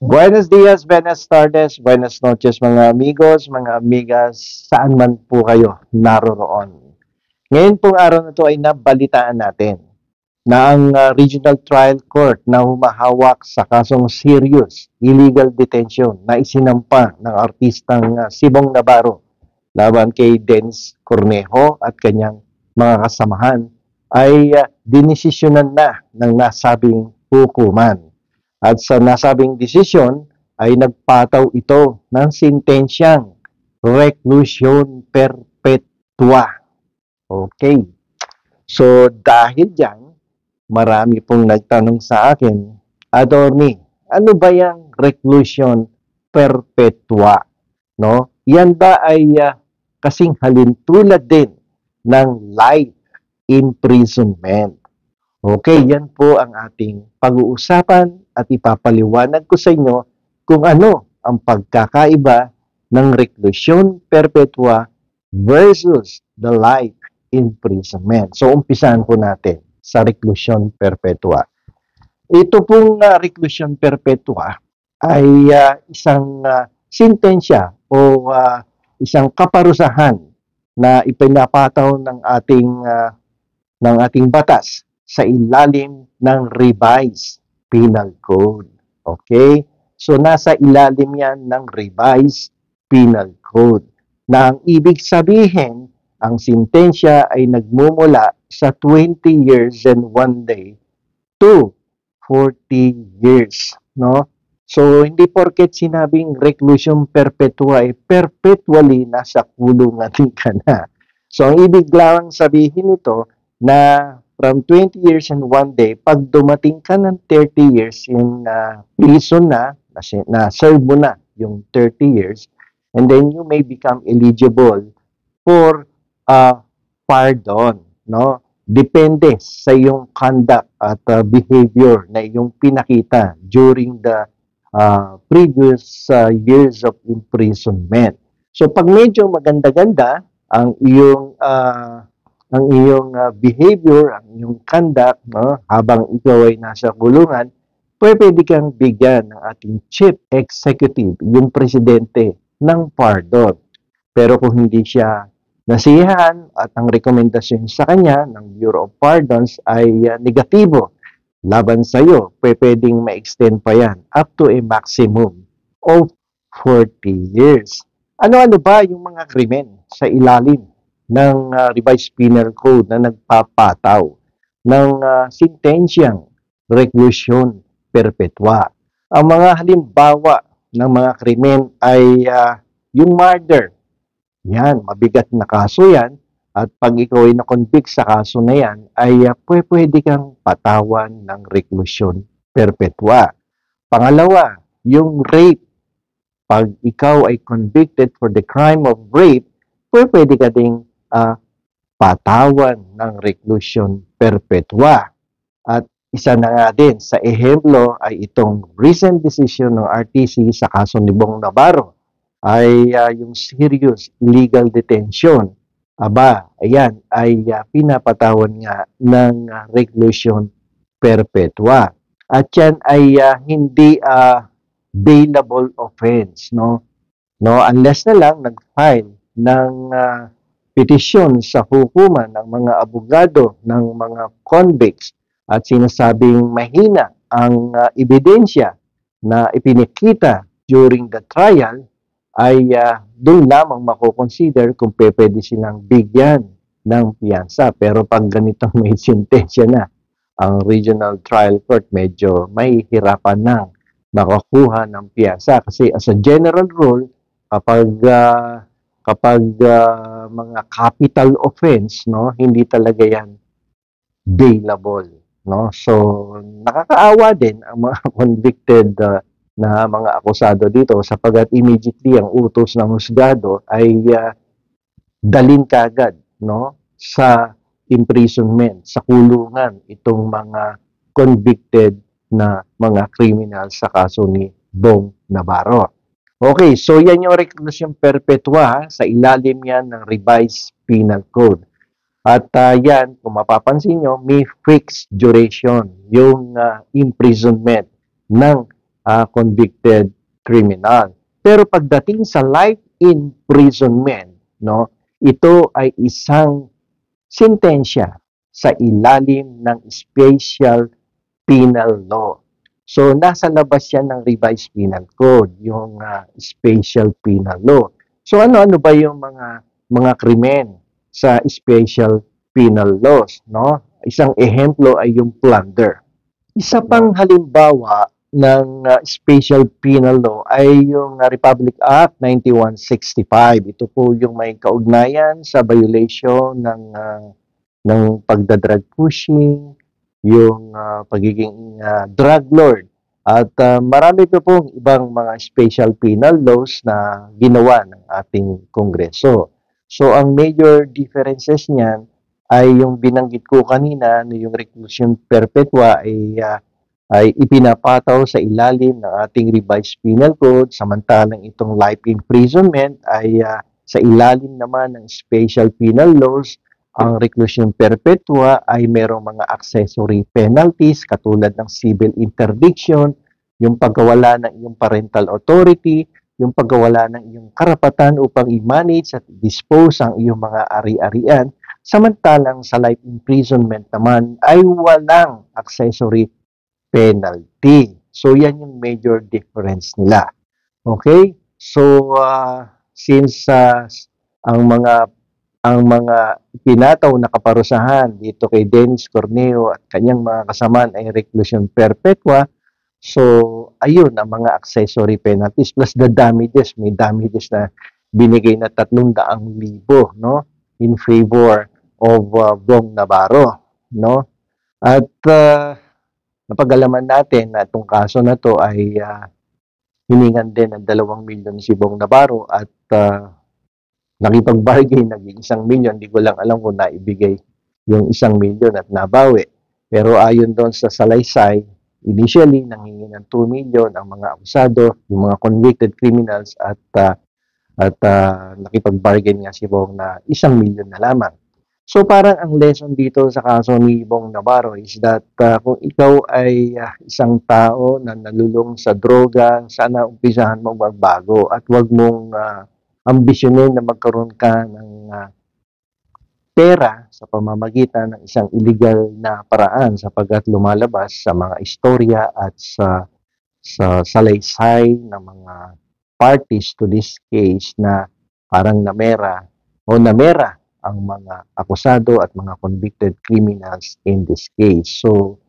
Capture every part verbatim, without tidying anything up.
Buenos dias, buenas tardes, buenas noches mga amigos, mga amigas, saan man po kayo naroroon. Ngayon pong araw na to ay nabalitaan natin na ang ah, Regional Trial Court na humahawak sa kasong serious illegal detention na isinampa ng artistang ah, Sibong Navarro laban kay Dennis Cornejo at kanyang mga kasamahan ay uh, dinesisyonan na ng nasabing hukuman. At sa nasabing desisyon ay nagpataw ito ng sentensyang reclusion perpetua. Okay. So dahil dyan, marami pong nagtanong sa akin, Attorney, ano ba yung reclusion perpetua? No? Yan ba ay uh, kasing halintulad din ng life imprisonment? Okay, yan po ang ating pag-uusapan at ipapaliwanag ko sa inyo kung ano ang pagkakaiba ng reclusion perpetua versus the life imprisonment. So, umpisahan po natin sa reclusion perpetua. Ito pong uh, reclusion perpetua ay uh, isang uh, sintensya o uh, isang kaparusahan na ipinapataw ng ating uh, ng ating batas sa ilalim ng revised penal code. Okay? So nasa ilalim yan ng revised penal code. Na ang ibig sabihin, ang sintensya ay nagmumula sa twenty years and one day to forty years, no? So hindi porket sinabing reclusion perpetua ay perpetually nasa kulungan ka na. So ang ibig lang sabihin nito na from twenty years and one day, pag dumating ka ng thirty years in uh, prison na, na-serve mo na yung thirty years, and then you may become eligible for uh, pardon, no? Depende sa iyong conduct at uh, behavior na iyong pinakita during the uh, previous uh, years of imprisonment. So pag medyo maganda-ganda ang iyong uh, ang iyong uh, behavior, ang iyong conduct, no, habang ikaw ay nasa kulungan, pwede kang bigyan ng ating chief executive, yung presidente ng pardon. Pero kung hindi siya nasiyahan at ang rekomendasyon sa kanya ng Bureau of Pardons ay uh, negatibo laban sa iyo, pwedeng ma-extend pa yan up to a maximum of forty years. Ano-ano ba yung mga krimen sa ilalim ng uh, revised penal code na nagpapataw ng uh, sentensyang reclusion perpetua? Ang mga halimbawa ng mga krimen ay uh, yung murder. Yan, mabigat na kaso yan. At pag ikaw ay na-convict sa kaso na yan, ay uh, pwede kang patawan ng reclusion perpetua. Pangalawa, yung rape. Pag ikaw ay convicted for the crime of rape, pwede ka ding uh, patawan ng reclusion perpetua. At isa na nga din sa ehemplo ay itong recent decision ng R T C sa kaso ni Bong Navarro ay uh, yung serious illegal detention. Aba, ayan, ay uh, pinapatawan nga ng uh, reclusion perpetua. At yan ay uh, hindi uh, bailable offense, no? No, unless na lang nag-file ng uh, petisyon sa hukuman ng mga abogado ng mga convicts at sinasabing mahina ang uh, ebidensya na ipinakita during the trial, ay uh, doon lamang makukonsider kung pwede silang bigyan ng piyansa. Pero pag ganitong may sintensya na, ang Regional Trial Court medyo may hirapan nang makakuha ng piyansa. Kasi as a general rule, kapag uh, kapag uh, mga capital offense, no, hindi talaga yan bailable, no? So nakakaawa din ang mga convicted uh, na mga akusado dito sapagkat immediately ang utos ng husgado ay uh, dalin kagad, no, sa imprisonment, sa kulungan itong mga convicted na mga criminal sa kaso ni Bong Navarro. Okay, so yan yung reclusion perpetua sa ilalim yan ng revised penal code. At uh, yan, kung mapapansin nyo, may fixed duration yung uh, imprisonment ng ah, convicted criminal. Pero pagdating sa life imprisonment, no, ito ay isang sentensya sa ilalim ng Special Penal Law. So, nasa labas yan ng Revised Penal Code, yung ah, Special Penal Law. So, ano-ano ba yung mga mga krimen sa Special Penal Laws, no? Isang ehemplo ay yung plunder. Isa pang halimbawa ng ah, Special Penal Law ay yung ah, Republic Act ninety-one sixty-five. Ito po yung may kaugnayan sa violation ng ah, ng pagda-drug pushing, yung ah, pagiging ah, drug lord. At ah, marami pa pong ibang mga special penal laws na ginawa ng ating Kongreso. So, ang major differences niyan ay yung binanggit ko kanina na yung reclusion perpetua ay ah, ay ipinapataw sa ilalim ng ating revised penal code, samantalang itong life imprisonment ay ah, sa ilalim naman ng special penal laws. Ang reclusion perpetua ay merong mga accessory penalties katulad ng civil interdiction, yung pagkawala ng iyong parental authority, yung pagkawala ng iyong karapatan upang i-manage at dispose ang iyong mga ari-arian. Samantalang sa life imprisonment naman ay walang accessory penalty. So, yan yung major difference nila. Okay? So, uh, since uh, ang mga ang mga pinataw na kaparusahan dito kay Dennis Corneo at kanyang mga kasamaan ay reclusion perpetua, so, ayun ang mga accessory penalties plus the damages. May damages na binigay na tatlong daang libo, no? In favor of uh, Bong Navarro, no? At uh, napag-alaman natin na itong kaso na to ay uh, hiningan din ng dalawang milyon si Bong Navarro at uh, nakipag-bargain, naging isang milyon. Hindi ko lang alam kung naibigay yung isang milyon at nabawi. Pero ayon doon sa salaysay, initially, nanghingi ng two million ang mga akusado, yung mga convicted criminals at uh, at uh, nakipag-bargain nga si Bong na isang milyon na lamang. So parang ang lesson dito sa kaso ni Bong Navarro is that uh, kung ikaw ay uh, isang tao na nalulung sa droga, sana umpisahan mo magbago at wag mong uh, ambisyonin na magkaroon ka ng uh, pera sa pamamagitan ng isang illegal na paraan sapagkat lumalabas sa mga istorya at sa sa salaysay ng mga parties to this case na parang namera o namera ang mga akusado at mga convicted criminals in this case. So,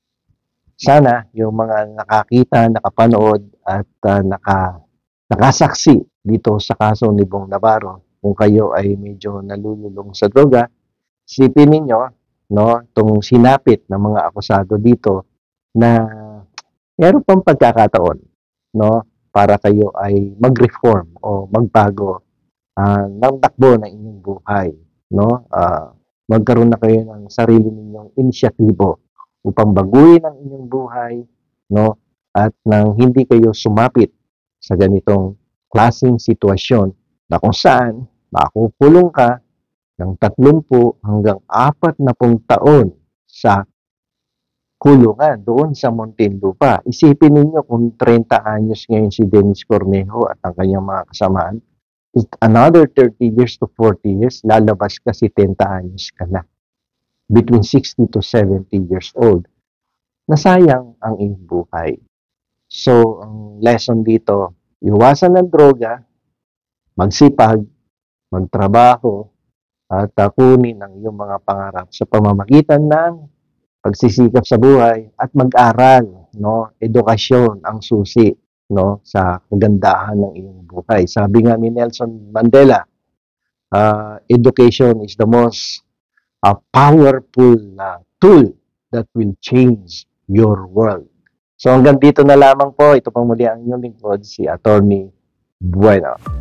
sana yung mga nakakita, nakapanood at uh, naka, nakasaksi dito sa kaso ni Bong Navarro, kung kayo ay medyo nalululong sa droga, isipin ninyo, no, itong sinapit ng mga akusado dito na meron pang pagkakataon, no, para kayo ay mag-reform o magbago uh, ng takbo ng inyong buhay, no? Uh, magkaroon na kayo ng sarili ninyong inisyatibo upang baguhin ang inyong buhay, no? At nang hindi kayo sumapit sa ganitong klaseng sitwasyon na kung saan makukulong ka ng tatlumpu hanggang apat na pung taon sa kulungan doon sa Muntinlupa. Isipin ninyo kung thirty anyos ngayon si Dennis Cornejo at ang kanyang mga kasamaan, another thirty years to forty years, lalabas kasi ten anyos ka na. Between sixty to seventy years old. Nasayang ang iyong buhay. So, ang lesson dito, iwasan ng droga, magsipag, magtrabaho, at uh, kunin ang iyong mga pangarap sa pamamagitan ng pagsisikap sa buhay at mag-aral, no? Edukasyon ang susi, no, sa kagandahan ng iyong buhay. Sabi nga ni Nelson Mandela, uh, education is the most uh, powerful uh, tool that will change your world. So hanggang dito na lamang po. Ito pang muli ang inyong lingkod, si Attorney Bueno.